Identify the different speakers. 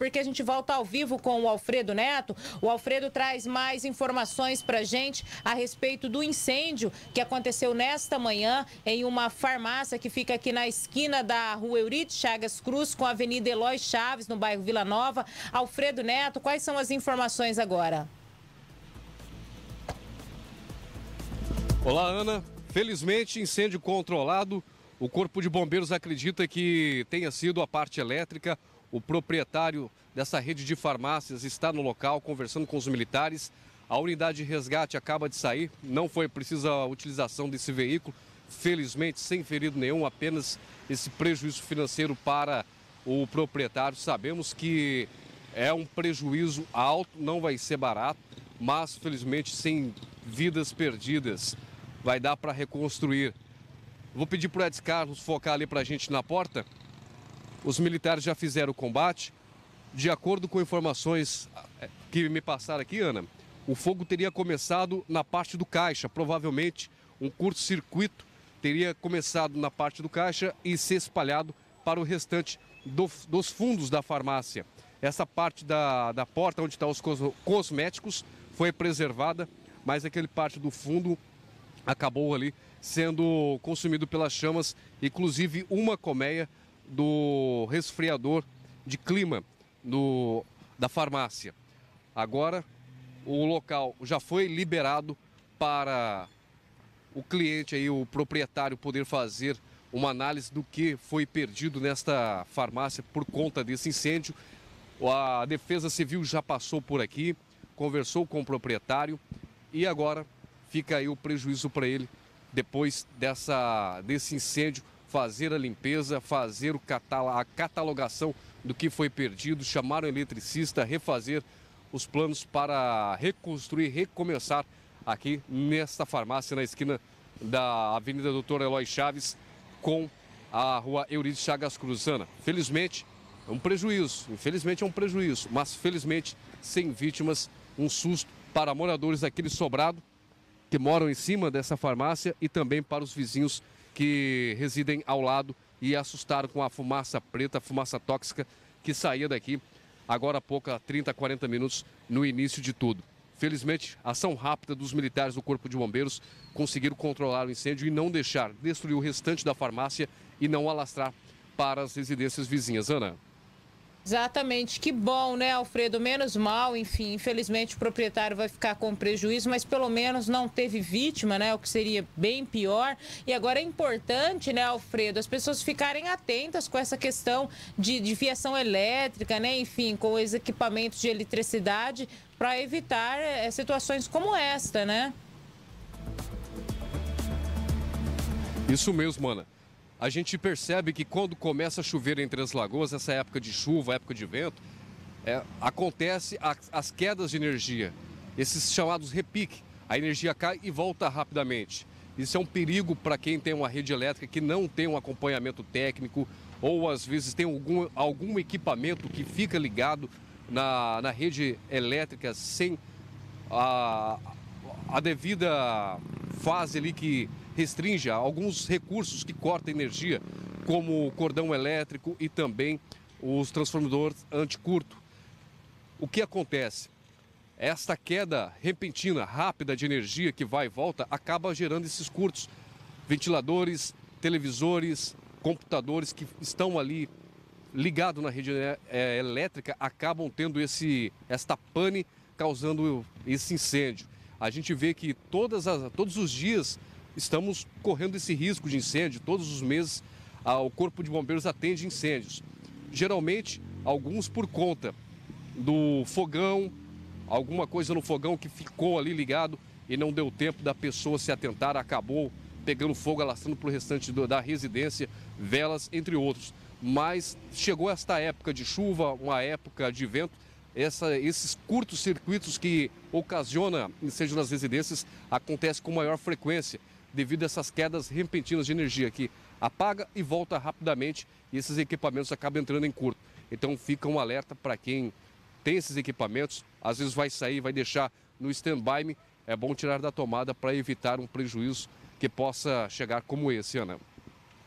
Speaker 1: porque a gente volta ao vivo com o Alfredo Neto. O Alfredo traz mais informações pra gente a respeito do incêndio que aconteceu nesta manhã em uma farmácia que fica aqui na esquina da Rua Eurides Chagas Cruz com a Avenida Eloy Chaves, no bairro Vila Nova. Alfredo Neto, quais são as informações agora?
Speaker 2: Olá, Ana. Felizmente, incêndio controlado. O Corpo de Bombeiros acredita que tenha sido a parte elétrica. O proprietário dessa rede de farmácias está no local conversando com os militares. A unidade de resgate acaba de sair. Não foi precisa a utilização desse veículo. Felizmente, sem ferido nenhum, apenas esse prejuízo financeiro para o proprietário. Sabemos que é um prejuízo alto, não vai ser barato, mas felizmente sem vidas perdidas. Vai dar para reconstruir. Vou pedir para o Edson Carlos focar ali para a gente na porta. Os militares já fizeram o combate. De acordo com informações que me passaram aqui, Ana, o fogo teria começado na parte do caixa. Provavelmente um curto-circuito teria começado na parte do caixa e se espalhado para o restante dos fundos da farmácia. Essa parte da porta onde estão os cosméticos foi preservada, mas aquele parte do fundo acabou ali sendo consumido pelas chamas, inclusive uma colmeia do resfriador de clima da farmácia. Agora o local já foi liberado para o cliente, aí, o proprietário, poder fazer uma análise do que foi perdido nesta farmácia por conta desse incêndio. A Defesa Civil já passou por aqui, conversou com o proprietário e agora fica aí o prejuízo para ele, depois desse incêndio, fazer a limpeza, fazer a catalogação do que foi perdido, chamar o eletricista, refazer os planos para reconstruir, recomeçar aqui nesta farmácia, na esquina da Avenida Doutor Eloy Chaves com a Rua Eurides Chagas Cruz. Felizmente é um prejuízo, infelizmente é um prejuízo, mas felizmente sem vítimas, um susto para moradores daquele sobrado que moram em cima dessa farmácia e também para os vizinhos que residem ao lado e assustaram com a fumaça preta, a fumaça tóxica que saía daqui agora há pouco, há 30, 40 minutos no início de tudo. Felizmente, a ação rápida dos militares do Corpo de Bombeiros conseguiram controlar o incêndio e não deixar destruir o restante da farmácia e não alastrar para as residências vizinhas. Ana.
Speaker 1: Exatamente, que bom, né, Alfredo? Menos mal, enfim, infelizmente o proprietário vai ficar com prejuízo, mas pelo menos não teve vítima, né, o que seria bem pior. E agora é importante, né, Alfredo, as pessoas ficarem atentas com essa questão de fiação elétrica, né, enfim, com os equipamentos de eletricidade, para evitar situações como esta, né?
Speaker 2: Isso mesmo, Ana. A gente percebe que quando começa a chover entre as lagoas, essa época de chuva, época de vento, acontece as quedas de energia, esses chamados repique. A energia cai e volta rapidamente. Isso é um perigo para quem tem uma rede elétrica que não tem um acompanhamento técnico ou às vezes tem algum equipamento que fica ligado na rede elétrica sem a devida fase ali que restringe alguns recursos que cortam energia, como o cordão elétrico e também os transformadores anticurto. O que acontece? Esta queda repentina, rápida de energia que vai e volta, acaba gerando esses curtos. Ventiladores, televisores, computadores que estão ali ligados na rede elétrica acabam tendo esta pane, causando esse incêndio. A gente vê que todos os dias estamos correndo esse risco de incêndio. Todos os meses o Corpo de Bombeiros atende incêndios. Geralmente, alguns por conta do fogão, alguma coisa no fogão que ficou ali ligado e não deu tempo da pessoa se atentar, acabou pegando fogo, alastrando para o restante da residência, velas, entre outros. Mas chegou esta época de chuva, uma época de vento, esses curtos circuitos que ocasiona incêndio nas residências acontecem com maior frequência, devido a essas quedas repentinas de energia que apaga e volta rapidamente e esses equipamentos acabam entrando em curto. Então fica um alerta para quem tem esses equipamentos, às vezes vai sair, vai deixar no stand-by, é bom tirar da tomada para evitar um prejuízo que possa chegar como esse, Ana.